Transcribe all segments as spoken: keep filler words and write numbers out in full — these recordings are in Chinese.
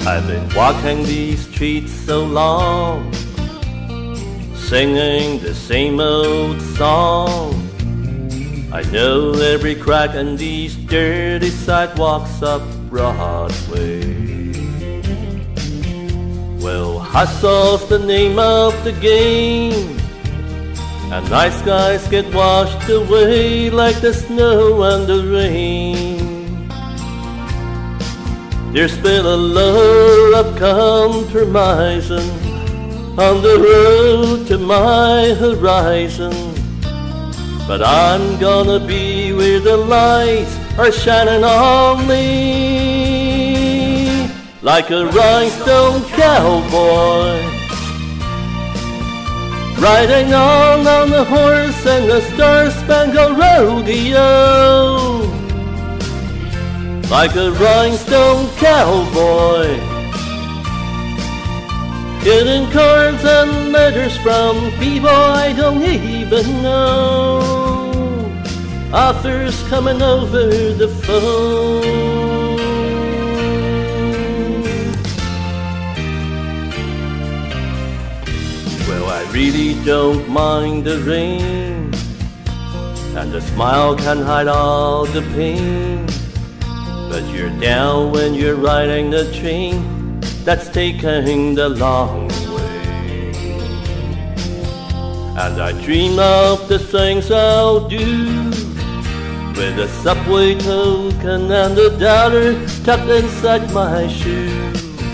I've been walking these streets so long, singing the same old song. I know every crack in these dirty sidewalks up Broadway. Well, hustle's the name of the game, and nice guys get washed away like the snow and the rain. There's been a lot of compromisin on the road to my horizon, but I'm gonna be where the lights are shining on me, like a Rhinestone Cowboy, riding on on the horse in the star-spangled rodeo. Like a Rhinestone Cowboy, getting cards and letters from people I don't even know. Authors coming over the phone. Well, I really don't mind the rain, and the smile can hide all the pain. But you're down when you're riding the train that's taking the long way. And I dream of the things I'll do with a subway token and a dollar tucked inside my shoe.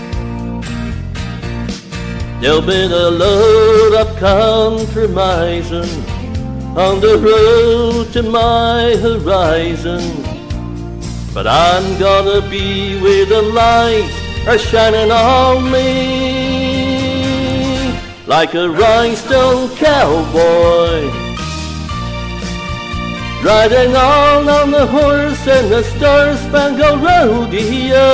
There'll be a load of compromising on the road to my horizon, but I'm gonna be where the lights are shining on me, like a Rhinestone Cowboy, riding on on the horse in the star-spangled rodeo.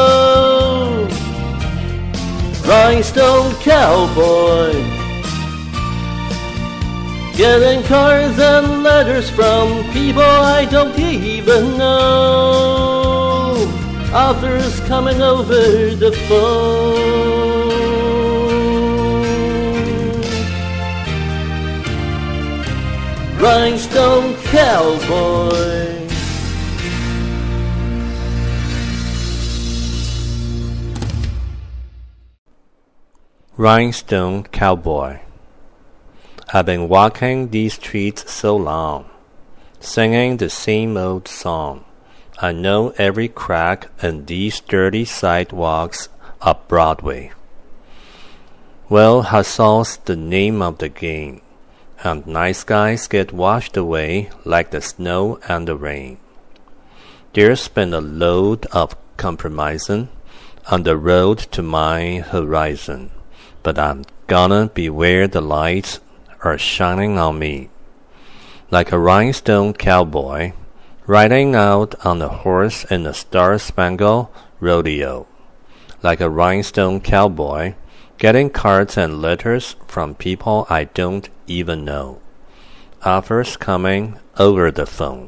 Rhinestone Cowboy, getting cards and letters from people I don't even know. Authors coming over the phone. Rhinestone Cowboy. Rhinestone Cowboy. I've been walking these streets so long, singing the same old song. I know every crack in these dirty sidewalks of Broadway. Well, hustle's the name of the game, and nice guys get washed away like the snow and the rain. There's been a load of compromising on the road to my horizon, but I'm gonna be where the lights are shining on me, like a Rhinestone Cowboy, riding out on a horse in a star-spangled rodeo. Like a Rhinestone Cowboy, getting cards and letters from people I don't even know. Offers coming over the phone.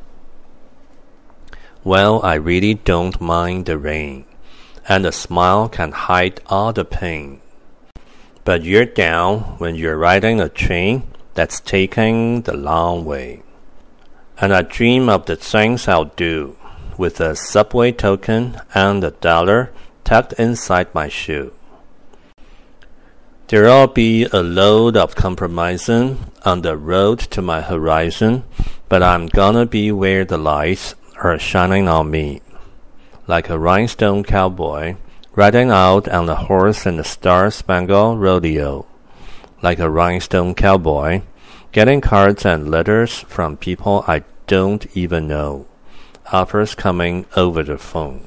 Well, I really don't mind the rain, and a smile can hide all the pain. But you're down when you're riding a train that's taking the long way. And I dream of the things I'll do with a subway token and a dollar tucked inside my shoe. There'll be a load of compromising on the road to my horizon, but I'm gonna be where the lights are shining on me, like a Rhinestone Cowboy, riding out on a horse in the star-spangled rodeo. Like a Rhinestone Cowboy, getting cards and letters from people I don't even know. Offers coming over the phone.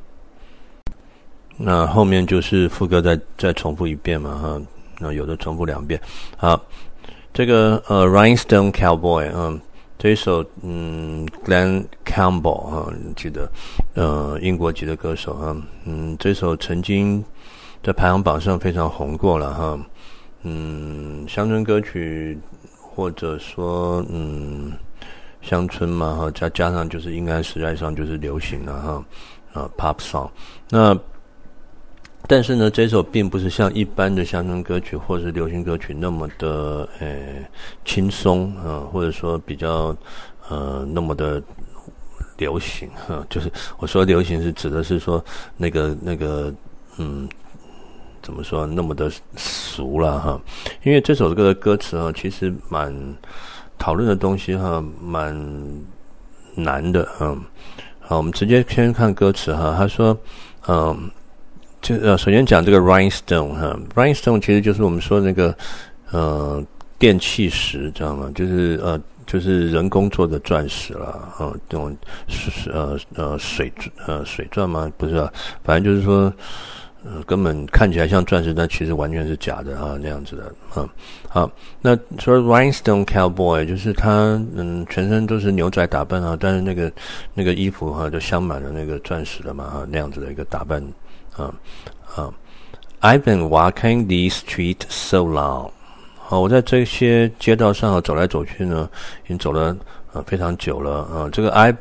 那后面就是副歌再再重复一遍嘛哈，那有的重复两遍。好，这个呃 Rhinestone Cowboy， 嗯，这一首嗯 Glenn Campbell 哈，记得呃英国籍的歌手哈，嗯，这首曾经在排行榜上非常红过了哈，嗯，乡村歌曲或者说嗯乡村嘛哈，加加上就是应该时代上就是流行了哈，啊 pop song。那但是呢，这首并不是像一般的乡村歌曲或是流行歌曲那么的呃轻松啊、呃，或者说比较呃那么的流行哈、呃。就是我说流行是指的是说那个那个嗯怎么说那么的俗了哈。因为这首歌的歌词啊，其实蛮讨论的东西哈，蛮难的嗯。好，我们直接先看歌词哈。他说嗯。就呃，首先讲这个 Rhinestone 哈 ，Rhinestone 其实就是我们说那个呃电气石，知道吗？就是呃就是人工做的钻石啦，啊、呃，这种呃呃水呃水钻吗？不是啊，反正就是说呃根本看起来像钻石，但其实完全是假的啊，那样子的啊。好，那说 Rhinestone Cowboy 就是他嗯全身都是牛仔打扮啊，但是那个那个衣服哈、啊、就镶满了那个钻石的嘛哈，那样子的一个打扮。嗯嗯 I've been walking these streets so long 好，我在这些街道上走来走去呢，已经走了呃非常久了啊、呃。这个 I've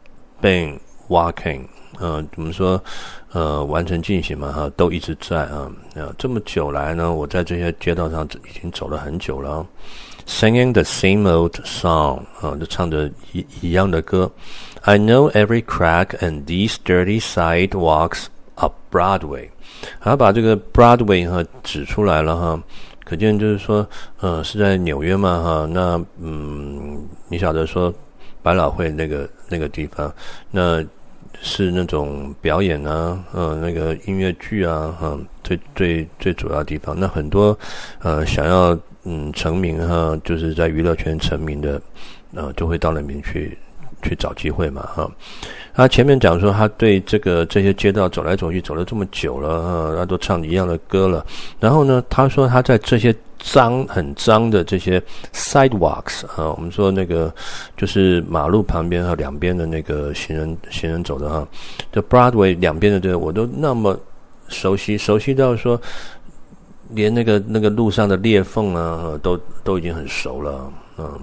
been walking 呃我们说呃完成进行嘛哈，都一直在啊呃这么久来呢，我在这些街道上已经走了很久了。Singing the same old song 啊，就唱着一一样的歌。I know every crack and these dirty sidewalks of Broadway， 他把这个 Broadway 哈指出来了哈，可见就是说，呃，是在纽约嘛哈，那嗯，你晓得说百老汇那个那个地方，那是那种表演啊，呃，那个音乐剧啊，哈、呃，最最最主要的地方。那很多呃想要嗯成名哈，就是在娱乐圈成名的，呃，就会到那边去去找机会嘛哈。他前面讲说他对这个这些街道走来走去走了这么久了哈，他都唱一样的歌了。然后呢，他说他在这些脏很脏的这些 sidewalks 啊，我们说那个就是马路旁边和两边的那个行人行人走的哈，就 Broadway 两边的这个我都那么熟悉，熟悉到说连那个那个路上的裂缝啊，都都已经很熟了。嗯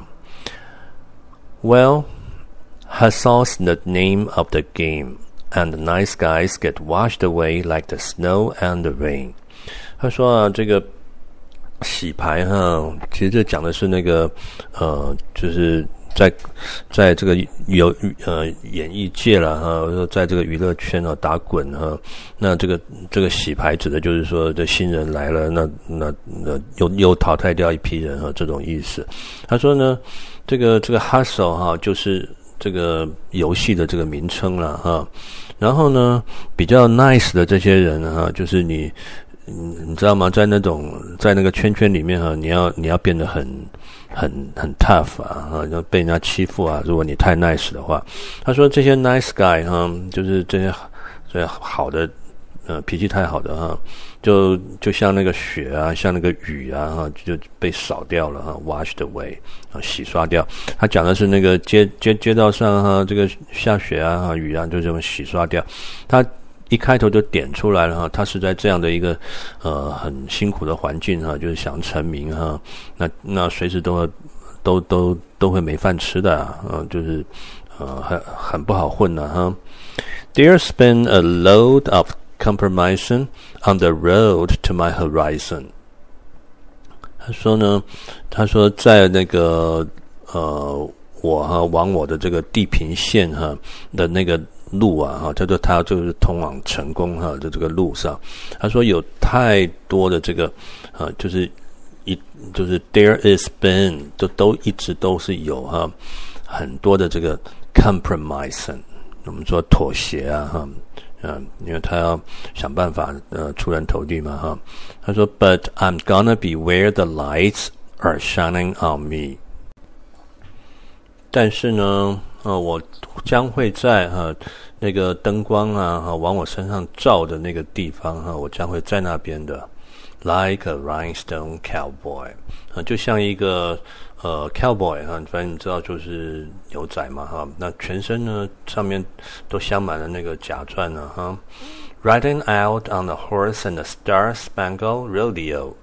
，Well。Hustle's the name of the game, and the nice guys get washed away like the snow and the rain. 他说啊，这个洗牌哈，其实这讲的是那个呃，就是在在这个有呃演艺界了哈，说在这个娱乐圈啊打滚哈，那这个这个洗牌指的就是说这新人来了，那那那又又淘汰掉一批人哈，这种意思。他说呢，这个这个 hustle 哈，就是这个游戏的这个名称了哈，然后呢，比较 nice 的这些人哈，就是你，你知道吗？在那种在那个圈圈里面哈，你要你要变得很很很 tough 啊，哈，要被人家欺负啊。如果你太 nice 的话，他说这些 nice guy 哈，就是这些这些好的呃脾气太好的哈，就就像那个雪啊，像那个雨啊，哈，就被扫掉了哈 ，washed away 啊，洗刷掉。他讲的是那个街街街道上哈，这个下雪啊、雨啊，就这么洗刷掉。他一开头就点出来了哈，他是在这样的一个呃很辛苦的环境哈，就是想成名哈，那那随时都会都都都会没饭吃的啊，呃、就是呃很很不好混的、啊、哈。There's been a load of compromisin on the road to my horizon. 他说呢，他说在那个呃我哈往我的这个地平线哈的那个路啊哈，他说他就是通往成功哈的这个路上，他说有太多的这个啊就是一就是 there is been 都都一直都是有哈很多的这个 compromisin， 我们说妥协啊哈。嗯，因为他要想办法呃出人头地嘛哈。他说 ，But I'm gonna be where the lights are shining on me。但是呢，呃，我将会在哈、呃、那个灯光啊哈往我身上照的那个地方哈，我将会在那边的 ，like a Rhinestone Cowboy， 啊，就像一个呃 Cowboy 哈，反正你知道就是牛仔嘛哈，那全身呢上面都镶满了那个甲钻呢哈 ，riding out on a horse in the star-spangled rodeo，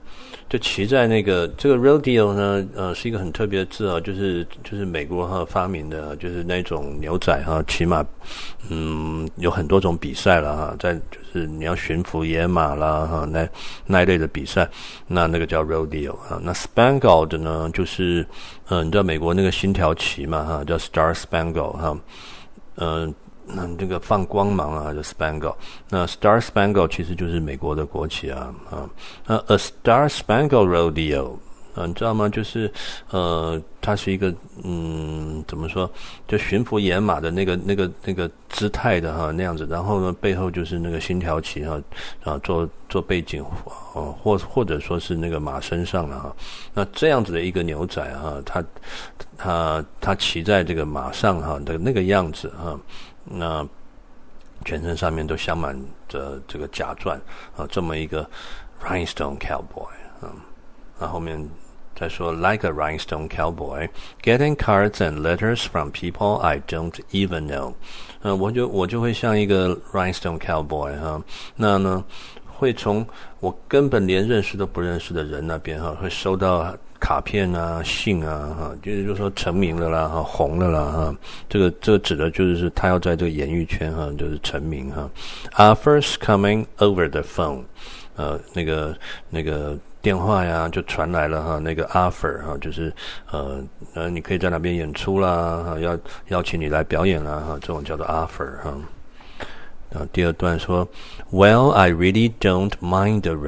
就骑在那个这个 rodeo 呢，呃，是一个很特别的字啊，就是就是美国哈发明的，就是那种牛仔哈骑马，嗯，有很多种比赛了哈，在就是你要驯服野马啦哈，那那一类的比赛，那那个叫 rodeo 啊。那 spangled 呢，就是嗯、呃，你知道美国那个星条旗嘛哈，叫 star-spangled 哈，嗯、呃。那这个放光芒啊，叫 spangle。那 star-spangled 其实就是美国的国旗啊啊。那 a star-spangled rodeo， 啊，你知道吗？就是呃，它是一个嗯，怎么说？就驯服野马的那个那个那个姿态的哈那样子。然后呢，背后就是那个星条旗哈啊，做做背景哦，或或者说是那个马身上了哈。那这样子的一个牛仔哈，他他他骑在这个马上哈的那个样子哈。那全身上面都镶满着这个甲钻啊，这么一个 Rhinestone Cowboy 啊，那后面再说 like a Rhinestone Cowboy getting cards and letters from people I don't even know， 嗯、呃，我就我就会像一个 Rhinestone Cowboy 哈、啊，那呢会从我根本连认识都不认识的人那边哈、啊，会收到卡片啊、信啊，哈，就是就说成名了啦，哈，红了啦，哈，这个这个指的就是他要在这个演艺圈哈，就是成名哈。Offers coming over the phone， 呃，那个那个电话呀就传来了哈，那个 offer 哈，就是呃呃，你可以在那边演出啦，哈，要邀请你来表演啦，哈，这种叫做 offer 哈。然后第二段说 ，Well, I really don't mind the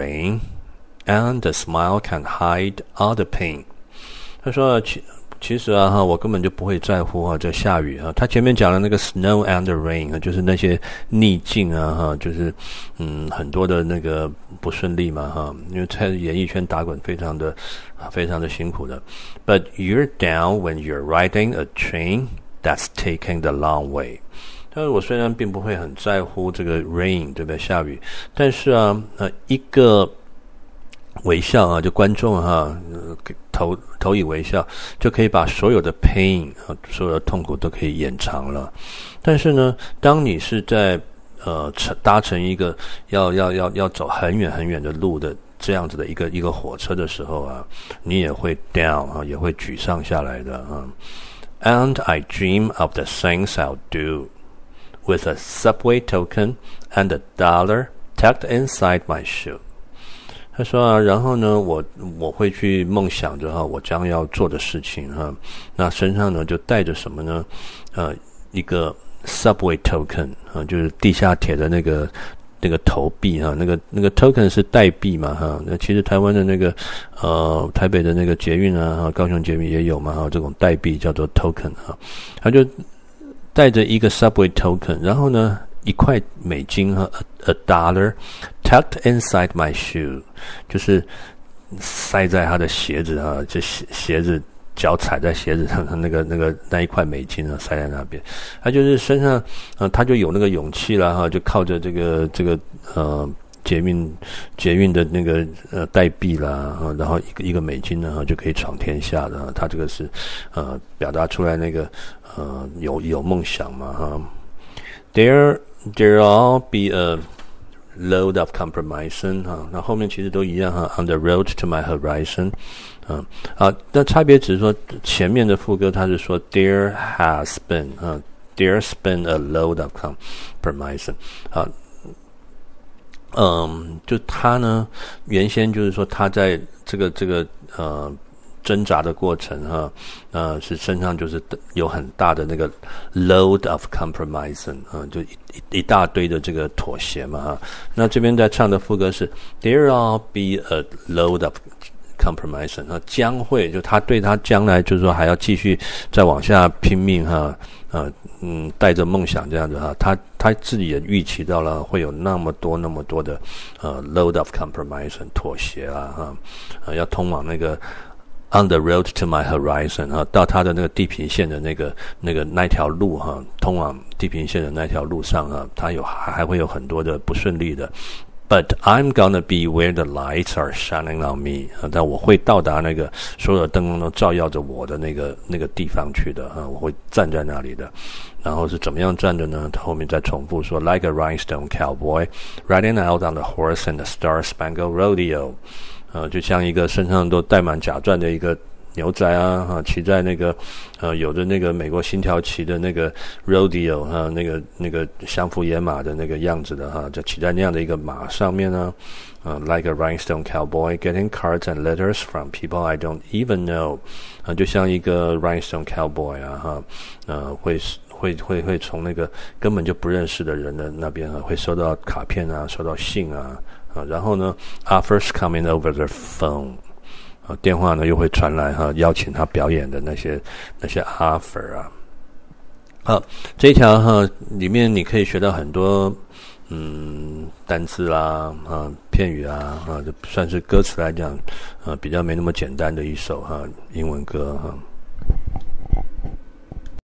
rain.And the smile can hide all the pain。他说其其实啊哈，我根本就不会在乎啊这下雨啊。他前面讲的那个 snow and the rain 啊，就是那些逆境啊哈，就是嗯很多的那个不顺利嘛哈，因为在演艺圈打滚非常的非常的辛苦的。But you're down when you're riding a train that's taking the long way。但是我虽然并不会很在乎这个 rain 对不对下雨，但是啊呃一个微笑啊，就观众哈、呃，投投以微笑，就可以把所有的 pain 啊，所有的痛苦都可以掩藏了。但是呢，当你是在呃搭乘一个要要要要走很远很远的路的这样子的一个一个火车的时候啊，你也会 down 啊，也会沮丧下来的啊。And I dream of the things I'll do with a subway token and a dollar tucked inside my shoe。他说啊，然后呢，我我会去梦想着哈，我将要做的事情哈。那身上呢就带着什么呢？呃，一个 subway token 啊，就是地下铁的那个那个投币哈，那个那个 token 是代币嘛哈。那其实台湾的那个呃台北的那个捷运啊，高雄捷运也有嘛哈，这种代币叫做 token 哈。他就带着一个 subway token， 然后呢一块美金哈 ，a dollar tucked inside my shoe， 就是塞在他的鞋子啊，这鞋鞋子脚踩在鞋子上，那个那个那一块美金啊，塞在那边。他就是身上呃，他就有那个勇气了哈，就靠着这个这个呃捷运捷运的那个呃代币啦，然后一个一个美金呢就可以闯天下的。他这个是呃表达出来那个呃有有梦想嘛哈。There there'll all be a load of compromisin 哈，那后面其实都一样哈。On the road to my horizon， 啊啊，那差别只是说前面的副歌它是说 there has been 啊 ，there's been a load of compromisin 啊，嗯，就他呢原先就是说他在这个这个呃。挣扎的过程哈，呃，是身上就是有很大的那个 load of compromisin 啊，就一一一大堆的这个妥协嘛哈。那这边在唱的副歌是 There'll be a load of compromisin 啊，将会就他对他将来就是说还要继续再往下拼命哈，啊嗯，带着梦想这样子哈，他他自己也预期到了会有那么多那么多的呃 load of compromisin 妥协啦哈，啊要通往那个。On the road to my horizon 哈，到他的那个地平线的那个那个那条路哈，通往地平线的那条路上啊，他有还会有很多的不顺利的。But I'm gonna be where the lights are shining on me 啊，但我会到达那个所有的灯光都照耀着我的那个那个地方去的啊，我会站在那里的。然后是怎么样站的呢？他后面再重复说 ，Like a Rhinestone Cowboy riding out on the horse in the star-spangled rodeo。 呃，就像一个身上都带满甲钻的一个牛仔啊，哈，骑在那个呃有着那个美国星条旗的那个 rodeo 哈，那个那个相扑野马的那个样子的哈，就骑在那样的一个马上面呢，呃 like a Rhinestone Cowboy getting cards and letters from people I don't even know， 啊，就像一个 Rhinestone Cowboy 啊，哈，呃，会会会会从那个根本就不认识的人的那边啊，会收到卡片啊，收到信啊，啊，然后呢 offers coming over the phone。电话呢又会传来哈，邀请他表演的那些那些 offer 啊。好，这一条哈里面你可以学到很多嗯单字啦啊片语啊啊，就算是歌词来讲，呃比较没那么简单的一首哈英文歌哈。